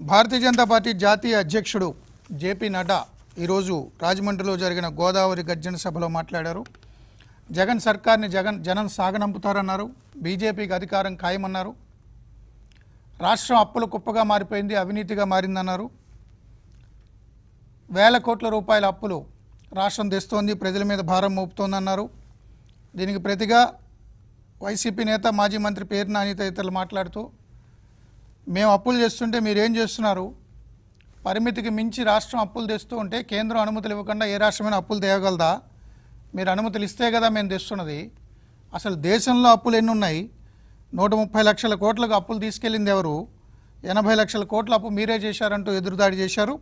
Bharatiya Janata party జాతీయ అధ్యక్షుడు JP Nadda ఈరోజు రాజమండ్రిలో జరిగిన గోదావరి గర్జన సభలో మాట్లాడారు. జగన్ సర్కార్ని జనం సాగనంపుతారన్నారు. బీజేపీకి అధికారం ఖాయమన్నారు. రాష్ట్రం అప్పుల కుప్పగా మారిపోయింది, అవినీతిగా మారిందన్నారు. వేల కోట్ల రూపాయల అప్పులు రాష్ట్రం తెస్తోంది, ప్రజల మీద భారం మోపుతోందన్నారు. దీనికి ప్రతిగా వైసీపీ నేత మాజీ మంత్రి పేరు నాని తదితరులు మాట్లాడుతూ, మేము అప్పులు చేస్తుంటే మీరేం చేస్తున్నారు, పరిమితికి మించి రాష్ట్రం అప్పులు తెస్తూ ఉంటే కేంద్రం అనుమతులు ఇవ్వకుండా ఏ రాష్ట్రమైనా అప్పులు తేయగలదా? మీరు అనుమతులు ఇస్తే కదా మేము తెస్తున్నది. అసలు దేశంలో అప్పులు ఎన్ని ఉన్నాయి? 130 లక్షల కోట్లకు అప్పులు తీసుకెళ్ళింది ఎవరు? 80 లక్షల కోట్ల అప్పు మీరే చేశారంటూ ఎదురుదాడి చేశారు.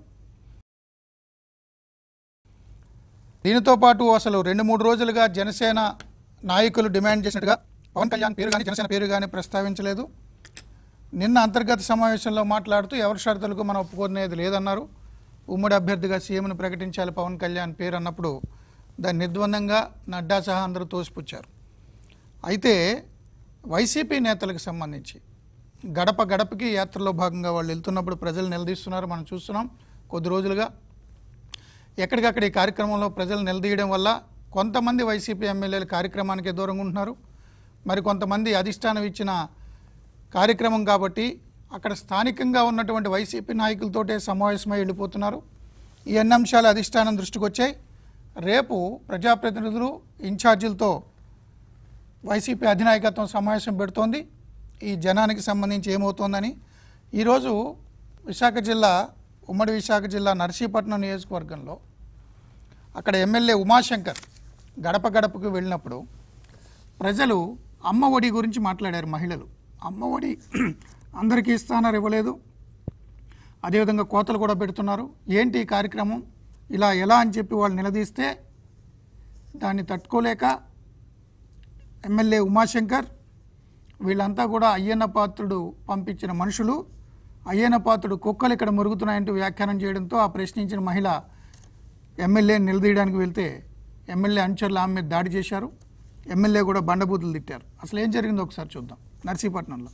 దీనితో పాటు అసలు 2-3 రోజులుగా జనసేన నాయకులు డిమాండ్ చేసినట్టుగా పవన్ కళ్యాణ్ పేరు కానీ జనసేన పేరు కానీ ప్రస్తావించలేదు. నిన్న అంతర్గత సమావేశంలో మాట్లాడుతూ ఎవరి షరతులకు మనం ఒప్పుకునేది లేదన్నారు. ఉమ్మడి అభ్యర్థిగా సీఎంను ప్రకటించాలి పవన్ కళ్యాణ్ పేరు అన్నప్పుడు దాన్ని నిర్ద్వందంగా నడ్డా సహా అందరూ తోసిపుచ్చారు. అయితే వైసీపీ నేతలకు సంబంధించి గడప గడపకి యాత్రలో భాగంగా వాళ్ళు వెళ్తున్నప్పుడు ప్రజలు నిలదీస్తున్నారు. మనం చూస్తున్నాం కొద్ది రోజులుగా. ఎక్కడికక్కడ ఈ కార్యక్రమంలో ప్రజలు నిలదీయడం వల్ల కొంతమంది వైసీపీ ఎమ్మెల్యేలు కార్యక్రమానికి దూరంగా ఉంటున్నారు. మరి కొంతమంది అధిష్టానం ఇచ్చిన కార్యక్రమం కాబట్టి అక్కడ స్థానికంగా ఉన్నటువంటి వైసీపీ నాయకులతోటే సమావేశమై వెళ్ళిపోతున్నారు. ఈ అన్ని అంశాలు అధిష్టానం దృష్టికి వచ్చాయి. రేపు ప్రజాప్రతినిధులు ఇన్ఛార్జీలతో వైసీపీ అధినాయకత్వం సమావేశం పెడుతోంది. ఈ జనానికి సంబంధించి ఏమవుతోందని. ఈరోజు ఉమ్మడి విశాఖ జిల్లా నర్సీపట్నం నియోజకవర్గంలో అక్కడ ఎమ్మెల్యే ఉమాశంకర్ గడప గడపకు వెళ్ళినప్పుడు ప్రజలు అమ్మ ఒడి గురించి మాట్లాడారు. మహిళలు అమ్మ ఒడి అందరికీ ఇస్తానన్నారు, ఇవ్వలేదు. అదేవిధంగా కోతలు కూడా పెడుతున్నారు. ఏంటి ఈ కార్యక్రమం ఇలా ఎలా అని చెప్పి వాళ్ళు నిలదీస్తే దాన్ని తట్టుకోలేక ఎమ్మెల్యే ఉమాశంకర్ వీళ్ళంతా కూడా అయ్యన్న పాత్రుడు పంపించిన మనుషులు, అయ్యన్న పాత్రుడు కుక్కలు ఇక్కడ మురుగుతున్నాయంటూ వ్యాఖ్యానం చేయడంతో ఆ ప్రశ్నించిన మహిళ ఎమ్మెల్యేని నిలదీయడానికి వెళ్తే ఎమ్మెల్యే అనుచరులు ఆమె మీద దాడి చేశారు. ఎమ్మెల్యే కూడా బండబూతులు తిట్టారు. అసలు ఏం జరిగిందో ఒకసారి చూద్దాం. నర్సీపట్నంలో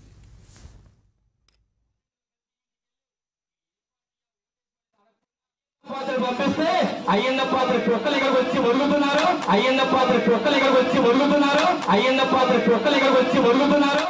పంపిస్తే అయ్యన్న పాత్ర కుక్కలు ఇక్కడికి వచ్చి మరుగుతున్నారు. అయ్యన్న పాత్ర కుక్కలు ఇక్కడికి వచ్చి మరుగుతున్నారు. అయ్యన్న పాత్ర కుక్కలు ఇక్కడికి వచ్చి మరుగుతున్నారు.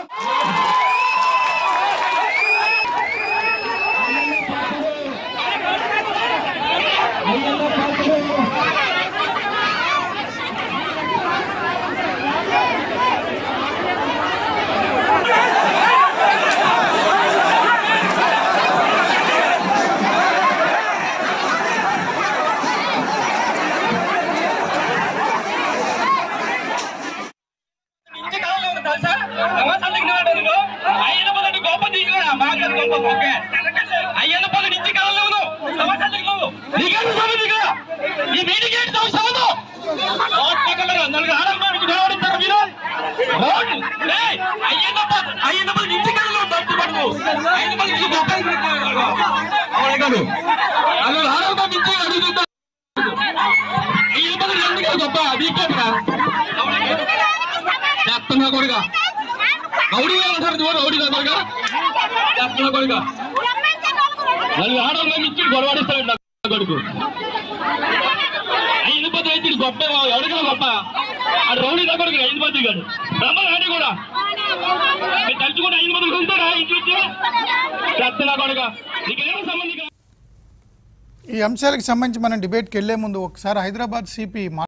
గొడవడిస్తాడు కొడుకు ఐదు పది అయితే గొప్ప ఎవరికైనా గొప్ప ఆ రౌడీ కొడుకు 5 మంది కాదు బ్రహ్మగాడి కూడా తలుచుకుంటే 5 మంది ఉంటాడా ఇంట్లో చెత్తనా కొడుక నీకేమో సంబంధించి. ఈ అంశాలకు సంబంధించి మనం డిబేట్కి వెళ్లే ముందు ఒకసారి హైదరాబాద్ సిపి